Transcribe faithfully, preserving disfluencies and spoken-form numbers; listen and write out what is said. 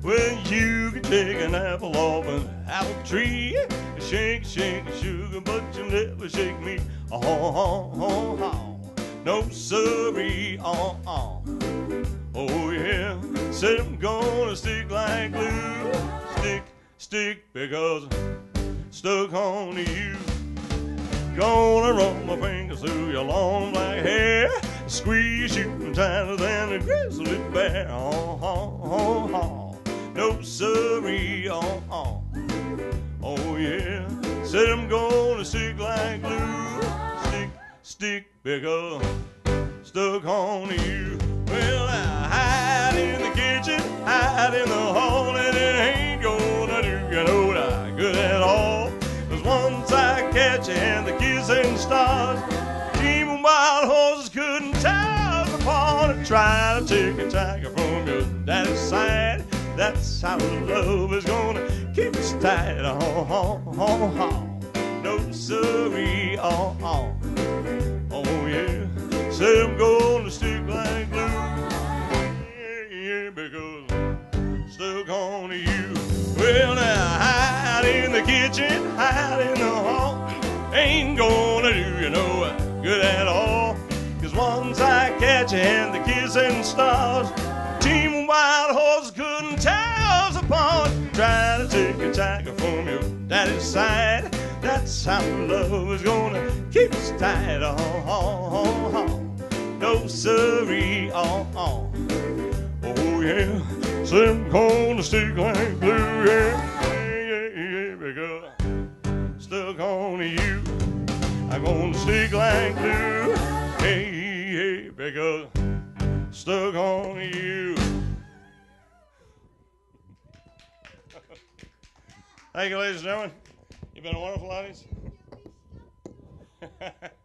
Well, you can take an apple off an apple tree, shake, shake, sugar, but you never shake me. Oh, oh, oh, oh. No, sorry, oh, oh. Oh, yeah. Said I'm gonna stick like glue. Stick, stick, because I'm stuck on to you. Gonna run my fingers through your long black hair, squeeze you tighter than a grizzly bear. Oh, oh, oh, oh. No, sorry, oh, oh. Oh, yeah. Said I'm gonna stick like glue. Stick, stick, because I'm stuck on to you. Well, I hide in the kitchen, hide in the hall, and it ain't gonna do you no good at all. 'Cause once I catch you and the kissing stars, team of wild horses couldn't tear us apart and try to take a tiger from your daddy's side. That's how love is gonna keep us tight. Oh, oh, oh, oh. No, sorry, oh, oh. Oh, yeah. Say I'm gonna stick like glue. Yeah, yeah, because I'm stuck on to you. Well, now, hide in the kitchen, hide in the hall, ain't gonna do you no good at all. 'Cause once I catch you and the kissing stars, team of wild horses couldn't tear us apart. Try to take a tiger from your daddy's side. That's how love is gonna keep us tight. Oh, oh, oh, oh. No, sorry, oh, oh. Oh, yeah. So I'm gonna stick like glue. Yeah, yeah, yeah, because I'm stuck on you. I'm gonna stick like glue. Hey, hey, because I'm stuck on you. Thank you, ladies and gentlemen. You've been a wonderful audience.